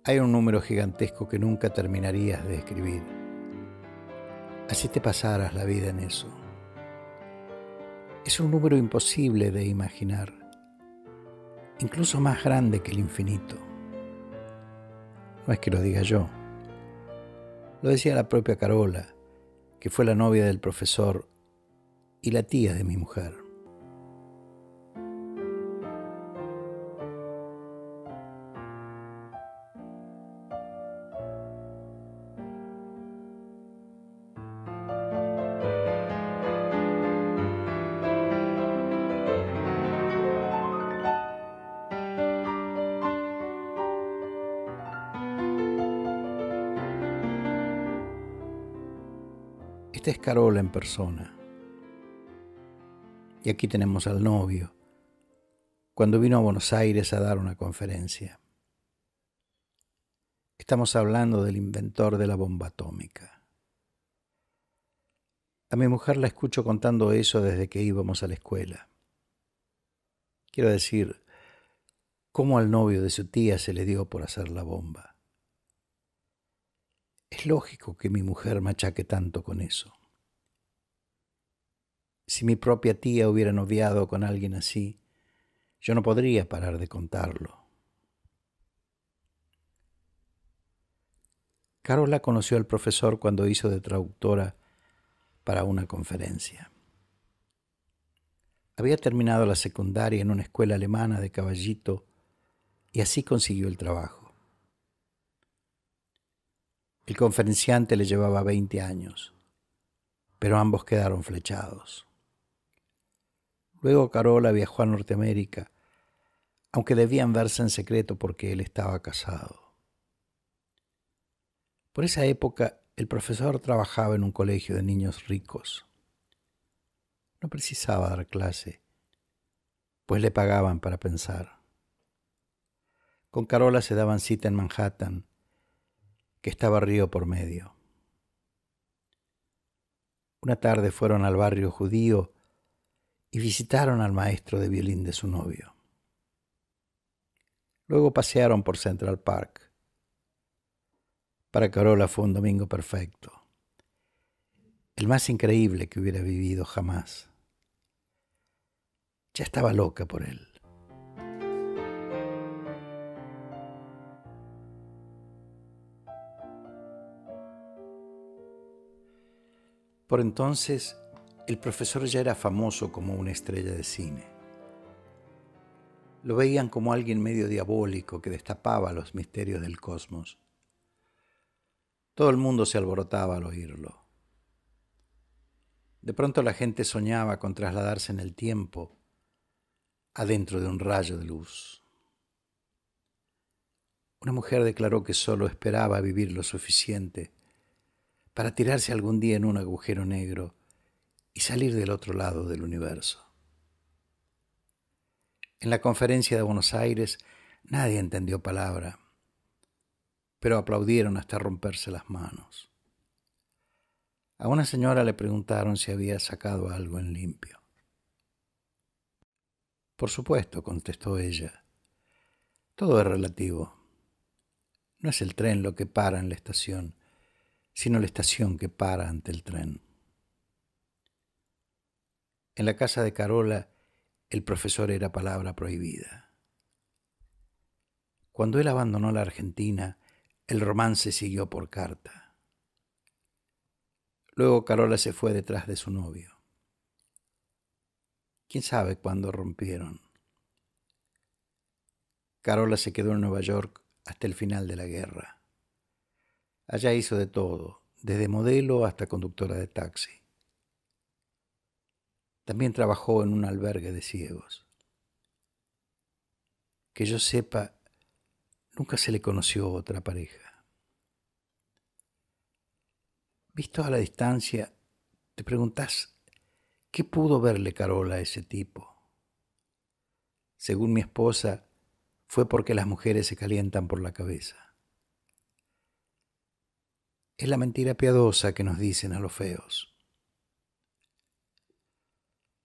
Hay un número gigantesco que nunca terminarías de escribir. Así te pasaras la vida en eso. Es un número imposible de imaginar, incluso más grande que el infinito. No es que lo diga yo. Lo decía la propia Carola, que fue la novia del profesor y la tía de mi mujer. Esta es Carola en persona. Y aquí tenemos al novio, cuando vino a Buenos Aires a dar una conferencia. Estamos hablando del inventor de la bomba atómica. A mi mujer la escucho contando eso desde que íbamos a la escuela. Quiero decir, cómo al novio de su tía se le dio por hacer la bomba. Es lógico que mi mujer machaque tanto con eso. Si mi propia tía hubiera noviado con alguien así, yo no podría parar de contarlo. Carola conoció al profesor cuando hizo de traductora para una conferencia. Había terminado la secundaria en una escuela alemana de Caballito y así consiguió el trabajo. El conferenciante le llevaba 20 años, pero ambos quedaron flechados. Luego Carola viajó a Norteamérica, aunque debían verse en secreto porque él estaba casado. Por esa época, el profesor trabajaba en un colegio de niños ricos. No precisaba dar clase, pues le pagaban para pensar. Con Carola se daban cita en Manhattan, que estaba río por medio. Una tarde fueron al barrio judío y visitaron al maestro de violín de su novio. Luego pasearon por Central Park. Para Carola fue un domingo perfecto, el más increíble que hubiera vivido jamás. Ya estaba loca por él. Por entonces, el profesor ya era famoso como una estrella de cine. Lo veían como alguien medio diabólico que destapaba los misterios del cosmos. Todo el mundo se alborotaba al oírlo. De pronto la gente soñaba con trasladarse en el tiempo adentro de un rayo de luz. Una mujer declaró que solo esperaba vivir lo suficiente para tirarse algún día en un agujero negro y salir del otro lado del universo. En la conferencia de Buenos Aires nadie entendió palabra, pero aplaudieron hasta romperse las manos. A una señora le preguntaron si había sacado algo en limpio. Por supuesto, contestó ella. Todo es relativo. No es el tren lo que para en la estación, sino la estación que para ante el tren. En la casa de Carola, el profesor era palabra prohibida. Cuando él abandonó la Argentina, el romance siguió por carta. Luego Carola se fue detrás de su novio. ¿Quién sabe cuándo rompieron? Carola se quedó en Nueva York hasta el final de la guerra. Allá hizo de todo, desde modelo hasta conductora de taxi. También trabajó en un albergue de ciegos. Que yo sepa, nunca se le conoció otra pareja. Visto a la distancia, te preguntás, ¿qué pudo verle Carola a ese tipo? Según mi esposa, fue porque las mujeres se calientan por la cabeza. Es la mentira piadosa que nos dicen a los feos.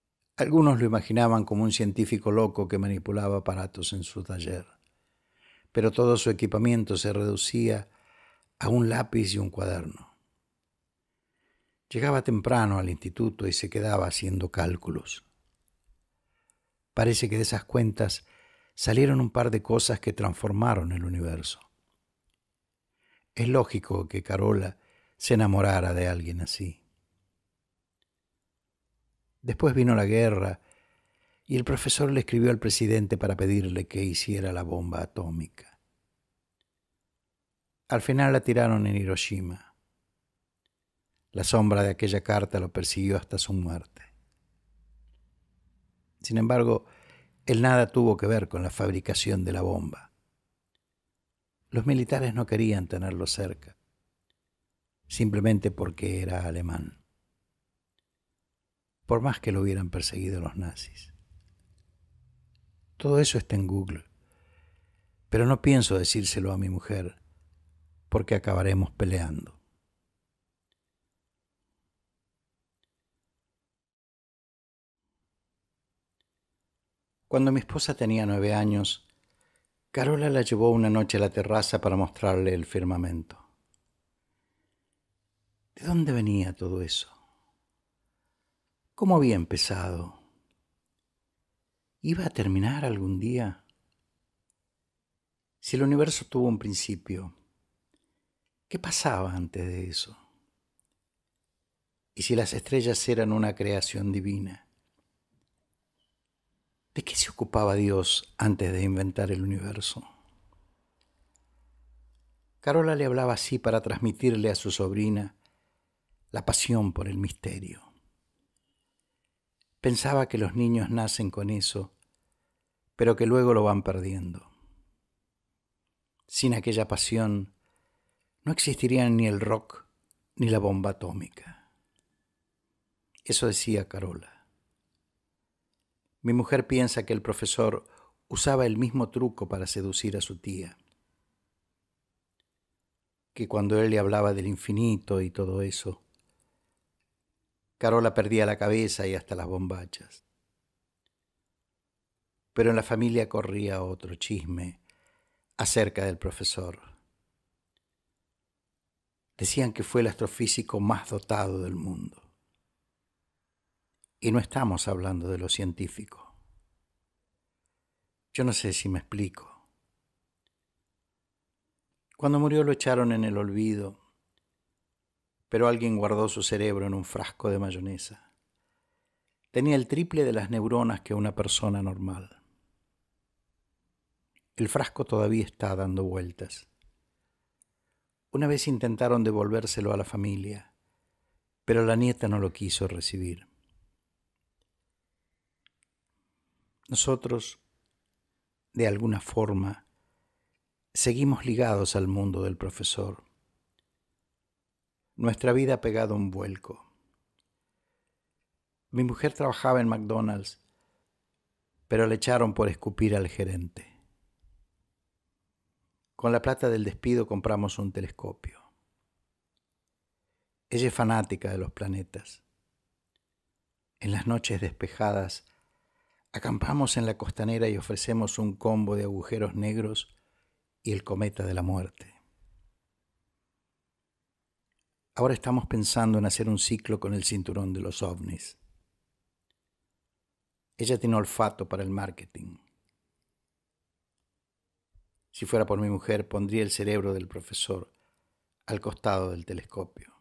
Algunos lo imaginaban como un científico loco que manipulaba aparatos en su taller. pero todo su equipamiento se reducía a un lápiz y un cuaderno. Llegaba temprano al instituto y se quedaba haciendo cálculos. Parece que de esas cuentas salieron un par de cosas que transformaron el universo. Es lógico que Carola se enamorara de alguien así. Después vino la guerra y el profesor le escribió al presidente para pedirle que hiciera la bomba atómica. Al final la tiraron en Hiroshima. La sombra de aquella carta lo persiguió hasta su muerte. Sin embargo, él nada tuvo que ver con la fabricación de la bomba. Los militares no querían tenerlo cerca, simplemente porque era alemán, por más que lo hubieran perseguido los nazis. Todo eso está en Google, pero no pienso decírselo a mi mujer, porque acabaremos peleando. Cuando mi esposa tenía 9 años, Carola la llevó una noche a la terraza para mostrarle el firmamento. ¿De dónde venía todo eso? ¿Cómo había empezado? ¿Iba a terminar algún día? Si el universo tuvo un principio, ¿qué pasaba antes de eso? ¿Y si las estrellas eran una creación divina? ¿De qué se ocupaba Dios antes de inventar el universo? Carola le hablaba así para transmitirle a su sobrina la pasión por el misterio. Pensaba que los niños nacen con eso, pero que luego lo van perdiendo. Sin aquella pasión, no existirían ni el rock ni la bomba atómica. Eso decía Carola. Mi mujer piensa que el profesor usaba el mismo truco para seducir a su tía, que cuando él le hablaba del infinito y todo eso, Carola perdía la cabeza y hasta las bombachas. Pero en la familia corría otro chisme acerca del profesor. Decían que fue el astrofísico más dotado del mundo. Y no estamos hablando de lo científico. Yo no sé si me explico. Cuando murió lo echaron en el olvido, pero alguien guardó su cerebro en un frasco de mayonesa. Tenía el triple de las neuronas que una persona normal. El frasco todavía está dando vueltas. Una vez intentaron devolvérselo a la familia, pero la nieta no lo quiso recibir. Nosotros, de alguna forma, seguimos ligados al mundo del profesor. Nuestra vida ha pegado un vuelco. Mi mujer trabajaba en McDonald's, pero le echaron por escupir al gerente. Con la plata del despido compramos un telescopio. Ella es fanática de los planetas. En las noches despejadas, acampamos en la costanera y ofrecemos un combo de agujeros negros y el cometa de la muerte. Ahora estamos pensando en hacer un ciclo con el cinturón de los ovnis. Ella tiene olfato para el marketing. Si fuera por mi mujer, pondría el cerebro del profesor al costado del telescopio.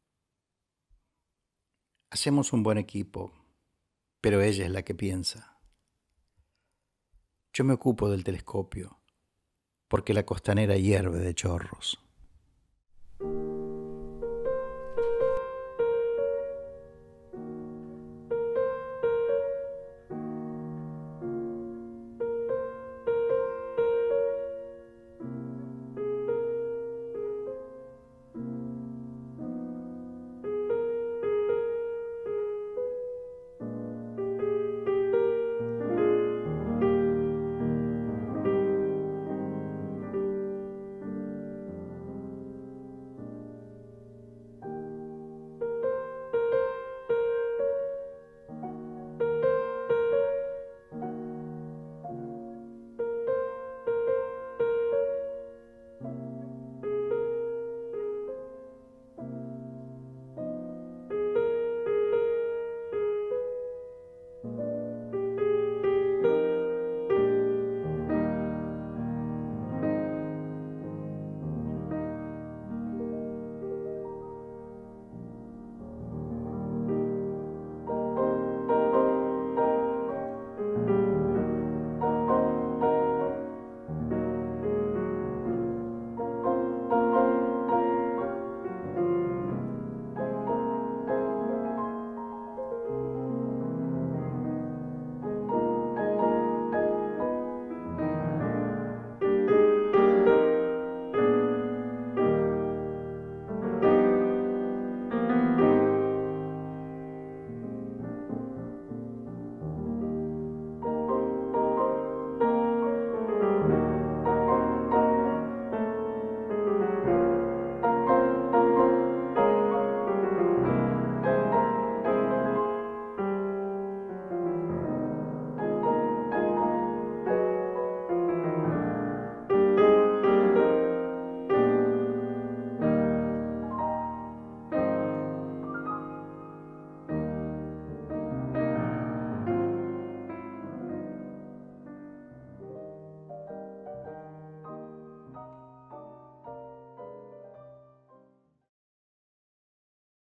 Hacemos un buen equipo, pero ella es la que piensa. Yo me ocupo del telescopio, porque la costanera hierve de chorros.